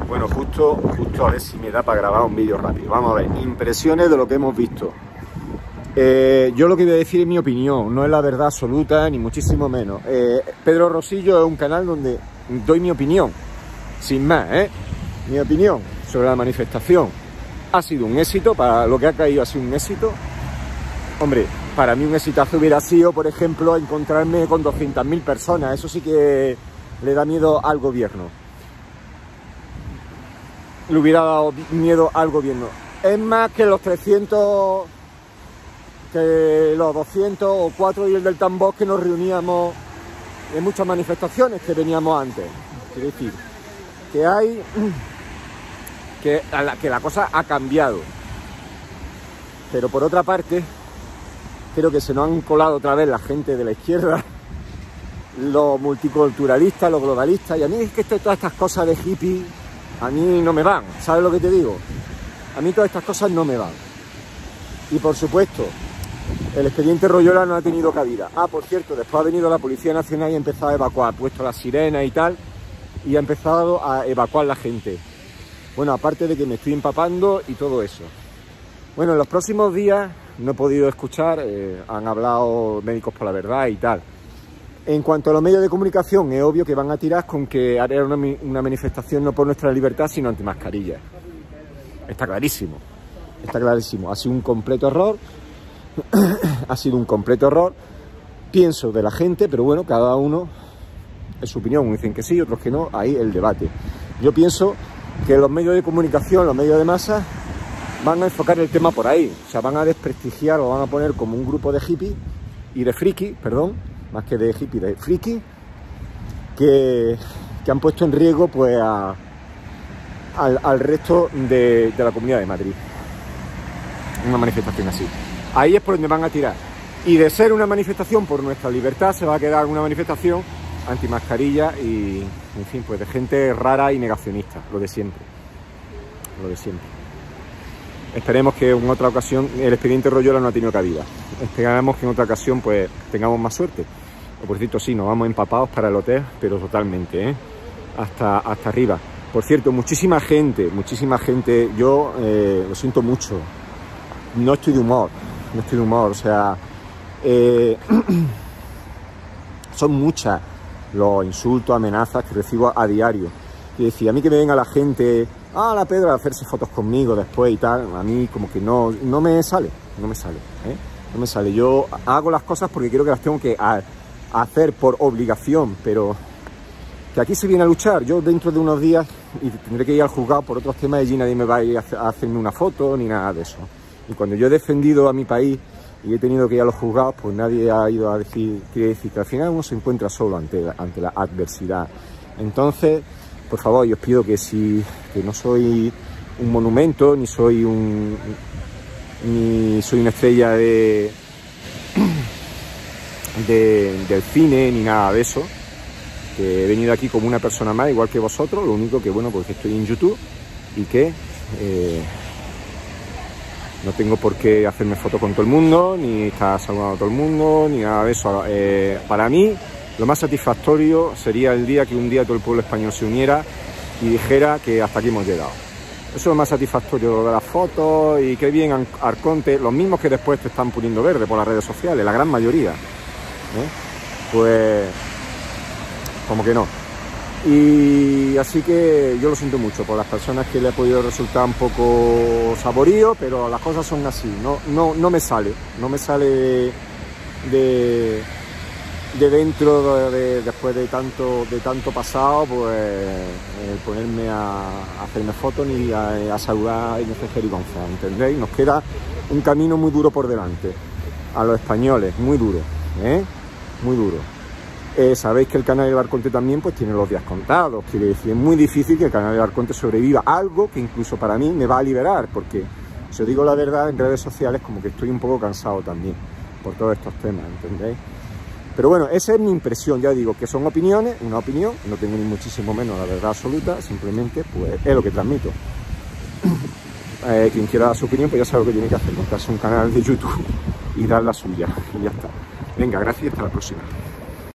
Bueno, justo a ver si me da para grabar un vídeo rápido. Vamos a ver, impresiones de lo que hemos visto. Yo lo que voy a decir es mi opinión, no es la verdad absoluta, ni muchísimo menos. Pedro Rosillo es un canal donde doy mi opinión, sin más, mi opinión sobre la manifestación. Ha sido un éxito, para lo que ha caído ha sido un éxito. Hombre, para mí un exitazo hubiera sido, por ejemplo, encontrarme con 200.000 personas. Eso sí que le da miedo al gobierno. Le hubiera dado miedo al gobierno. Es más que los 300, que los 200 o 4 y el del tambor que nos reuníamos en muchas manifestaciones que veníamos antes. Quiero decir, que hay... que la cosa ha cambiado. Pero por otra parte, creo que se nos han colado otra vez la gente de la izquierda, los multiculturalistas, los globalistas, y a mí es que todas estas cosas de hippie a mí no me van, ¿sabes lo que te digo? A mí todas estas cosas no me van. Y por supuesto, el expediente Royola no ha tenido cabida. Ah, por cierto, después ha venido la Policía Nacional y ha empezado a evacuar, ha puesto las sirenas y tal, y ha empezado a evacuar la gente. Bueno, aparte de que me estoy empapando y todo eso. Bueno, en los próximos días no he podido escuchar, han hablado Médicos por la Verdad y tal. En cuanto a los medios de comunicación, es obvio que van a tirar con que hará una manifestación no por nuestra libertad, sino antimascarillas. Está clarísimo, está clarísimo. Ha sido un completo error, ha sido un completo error, pienso, de la gente, pero bueno, cada uno es su opinión. Unos dicen que sí, otros que no, ahí el debate. Yo pienso que los medios de comunicación, los medios de masa, van a enfocar el tema por ahí. O sea, van a desprestigiar o van a poner como un grupo de hippies y de friki, perdón, más que de hippie, de friki, que han puesto en riesgo pues al resto de la Comunidad de Madrid. Una manifestación así. Ahí es por donde van a tirar. Y de ser una manifestación por nuestra libertad, se va a quedar una manifestación antimascarilla y, en fin, pues de gente rara y negacionista, lo de siempre. Lo de siempre. Esperemos que en otra ocasión el expediente Royola no ha tenido cabida. Esperamos que en otra ocasión pues tengamos más suerte. O por cierto, sí, nos vamos empapados para el hotel, pero totalmente, hasta arriba. Por cierto, muchísima gente, yo lo siento mucho. No estoy de humor, o sea, son muchas los insultos, amenazas que recibo a diario. Y decía, a mí que me venga la gente, la Pedro, a hacerse fotos conmigo después y tal, a mí como que no me sale. No me sale. Yo hago las cosas porque creo que las tengo que hacer por obligación, pero que aquí se viene a luchar. Yo dentro de unos días y tendré que ir al juzgado por otros temas y allí nadie me va a ir a hacerme una foto ni nada de eso. Y cuando yo he defendido a mi país y he tenido que ir a los juzgados, pues nadie ha ido a decir, quiere decir que al final uno se encuentra solo ante la adversidad. Entonces, por favor, yo os pido que no soy un monumento, ni soy una estrella del cine, ni nada de eso. Que he venido aquí como una persona más, igual que vosotros, lo único que, bueno, pues estoy en YouTube y que no tengo por qué hacerme fotos con todo el mundo, ni estar saludando a todo el mundo, ni nada de eso. Para mí, lo más satisfactorio sería el día que un día todo el pueblo español se uniera y dijera que hasta aquí hemos llegado. Eso es lo más satisfactorio de las fotos y qué bien Arconte, los mismos que después te están poniendo verde por las redes sociales, la gran mayoría. Pues como que no. Y así que yo lo siento mucho por las personas que le ha podido resultar un poco saborío, pero las cosas son así, no me sale de dentro después de tanto pasado, pues ponerme a hacerme fotos ni a saludar a Inés Jerigonza, ¿entendéis? Nos queda un camino muy duro por delante, a los españoles, muy duro, muy duro. Sabéis que el canal de Arconte también pues tiene los días contados, quiere decir, es muy difícil que el canal de Arconte sobreviva, algo que incluso para mí me va a liberar, porque si os digo la verdad, en redes sociales como que estoy un poco cansado también por todos estos temas, ¿entendéis? Pero bueno, esa es mi impresión, ya digo, que son opiniones, una opinión, no tengo ni muchísimo menos la verdad absoluta, simplemente pues es lo que transmito. Quien quiera dar su opinión, pues ya sabe lo que tiene que hacer, montarse un canal de YouTube y dar la suya, y ya está. Venga, gracias y hasta la próxima.